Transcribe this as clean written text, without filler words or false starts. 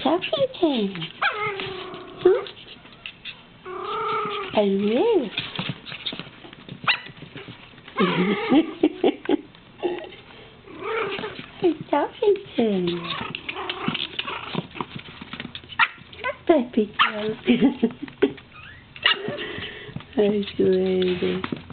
Tuffington. Huh? Hello. Hey, Tuffington. Baby girl. Hi, sweetie.